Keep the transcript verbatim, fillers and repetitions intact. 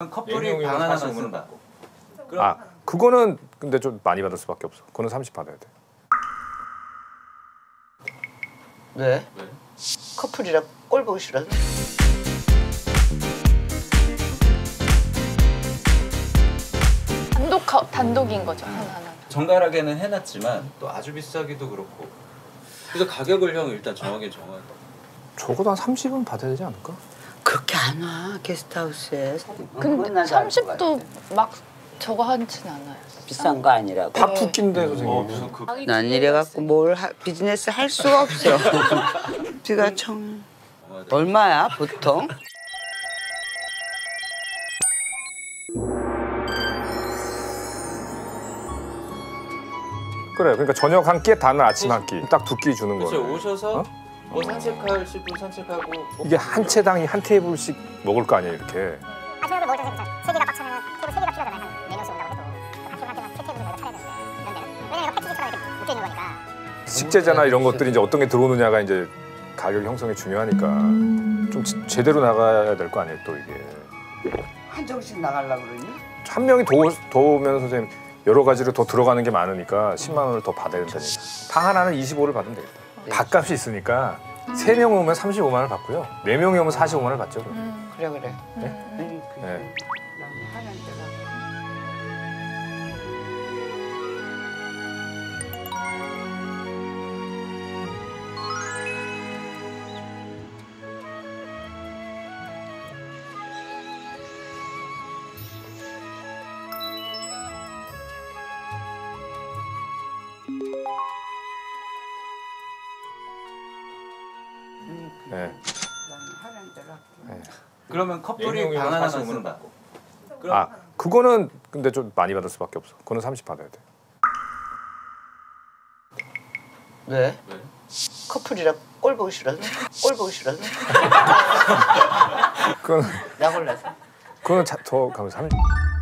커플이 방 하나만 쓴다. 아, 그거는 근데 좀 많이 받을 수밖에 없어. 그거는 삼십 받아야 돼. 왜? 왜? 커플이라 꼴 보기 싫어서? 단독 단독인 거죠, 하나하나. 정갈하게는 해놨지만 또 아주 비싸기도 그렇고. 그래서 가격을 형 일단 정하게 정할. 적어도 한 삼십은 받아야 되지 않을까? 그렇게 안 와, 게스트하우스에. 근데 삼십도 막 저거 하진 않아요. 비싼 거 아니라고. 다 푹 낀데 선생님. 무슨 그 난 이래갖고 뭘 하, 비즈니스 할 수가 없어. 비가 청... 얼마야, 보통? 그래, 그러니까 저녁 한 끼에 다는 아침 한 끼. 딱 두 끼 주는 그렇죠. 거네. 오셔서 어? 뭐 산책하실 분 산책하고. 이게 한 채당이 한 테이블씩 먹을 거 아니야 이렇게. 아, 저녁을 먹을 때 세 개가 꽉 차면 테이블 세 개가 필요하잖아요. 한 네 명씩 온다고 해도 한 테이블 한 테이블 세 테이블 정도 차려야 되는데 이런 데는 왜냐면 이거 패키지처럼 이렇게 묶여 있는 거니까. 식재재나 이런 것들이 이제 어떤 게 들어오느냐가 이제 가격 형성이 중요하니까 좀 지, 제대로 나가야 될 거 아니에요 또 이게. 한정씩 나가려고 그러니? 한 명이 더, 더 오면 선생님 여러 가지로 더 들어가는 게 많으니까 십만 원을 더 받아야 된다니까. 방 하나는 이십오를 받으면 되겠다. 네. 밥값이 있으니까 세 명 오면 삼십오만 원을 받고요. 네 명이 오면 사십오만 원을 받죠. 그럼. 음. 그래, 그래. 네? 아니, 그래. 네. 난 하는 데가. 네. 네. 그러면 커플이 방 하나만 쓴다. 아, 그거는 근데 좀 많이 받을 수밖에 없어. 그거는 삼십 받아야 돼. 왜? 왜? 커플이라 꼴 보기 싫어서? 꼴 보기 싫어서? 그건 나 골라서. 그거는 자, 더 가면 삼십.